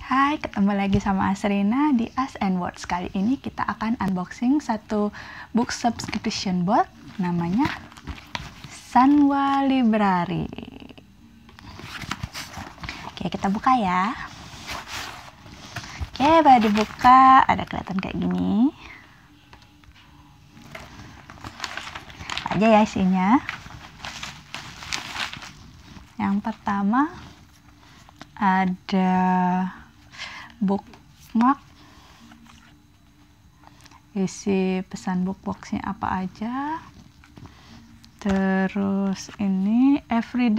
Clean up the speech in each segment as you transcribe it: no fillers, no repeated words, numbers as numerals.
Hai, ketemu lagi sama Asrina di As and Words. Kali ini kita akan unboxing satu book subscription box namanya Sanwa Library. Oke, kita buka ya. Oke, baru dibuka ada kelihatan kayak gini. Apa aja ya isinya? Yang pertama ada bookmark, isi pesan bookboxnya apa aja. Terus ini every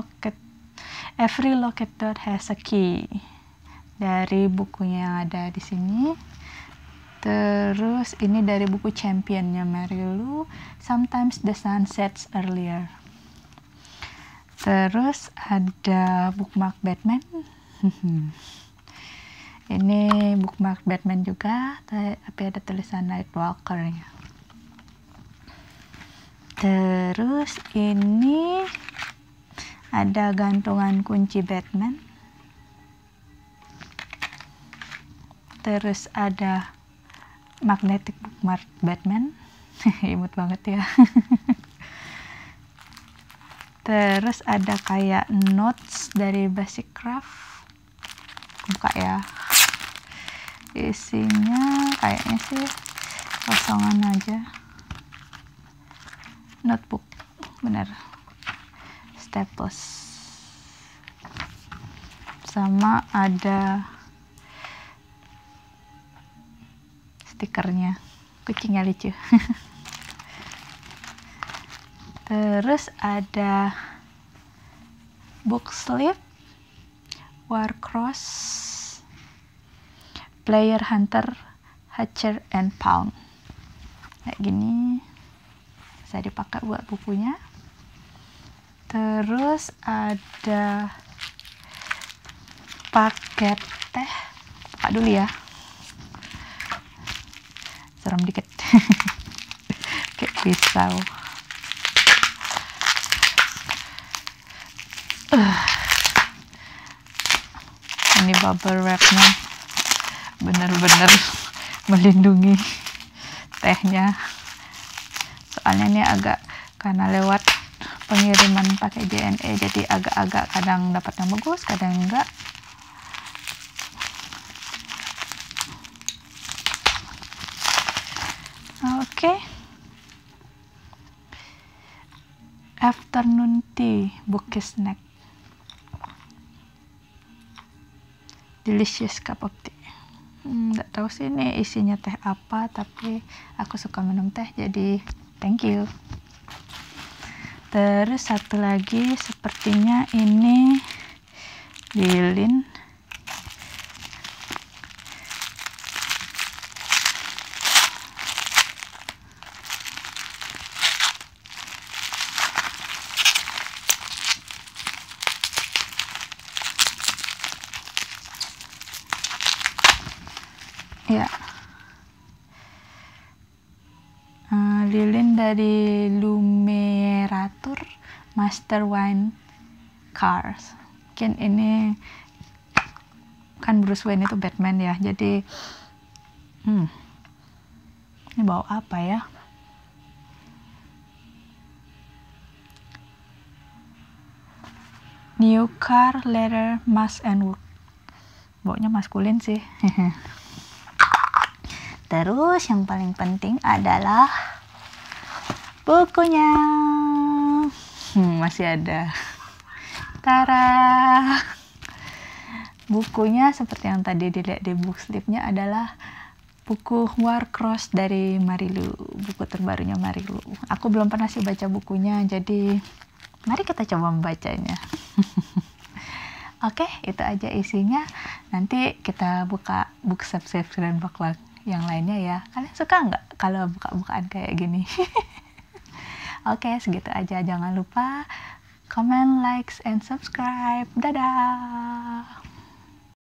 locket dot has a key, dari bukunya yang ada di sini. Terus ini dari buku Championnya Mary Lou, Sometimes the Sun Sets Earlier. Terus ada bookmark Batman. Ini bookmark Batman juga, tapi ada tulisan Nightwalker-nya. Terus ini ada gantungan kunci Batman. Terus ada magnetic bookmark Batman. Imut banget ya. Terus ada kayak notes dari Basic Craft. Buka ya. Isinya kayaknya sih kosongan aja. Notebook, bener. Staples. Sama ada stikernya. Kucingnya lucu. Terus ada book sleeve, Warcross, Player Hunter, Hatcher and Pound. Kayak gini, bisa dipakai buat bukunya. Terus ada paket teh. Buka dulu ya. Serem dikit. Kayak pisau. Ini bubble wrapnya bener-bener melindungi tehnya, soalnya ini agak karena lewat pengiriman pakai JNE, jadi agak-agak kadang dapat yang bagus, kadang enggak. Oke. Afternoon tea, bouquet snack. Delicious cup of tea. Nggak tahu sih ini isinya teh apa, tapi aku suka minum teh, jadi thank you. Terus satu lagi, sepertinya ini lilin. Ya, lilin dari Lumeratur Master Wine Cars. Mungkin ini kan Bruce Wayne itu Batman ya, jadi ini bau apa ya? New car, leather, musk and wood. Baunya maskulin sih. Terus yang paling penting adalah bukunya. Masih ada. Tara. Bukunya seperti yang tadi dilihat di book sleeve-nya adalah buku Warcross dari Mary Lou, buku terbarunya Mary Lou. Aku belum pernah sih baca bukunya, jadi mari kita coba membacanya. Oke, itu aja isinya. Nanti kita buka book subscription box yang lainnya ya. Kalian suka nggak kalau buka-bukaan kayak gini? Oke, segitu aja. Jangan lupa comment, likes, and subscribe. Dadah!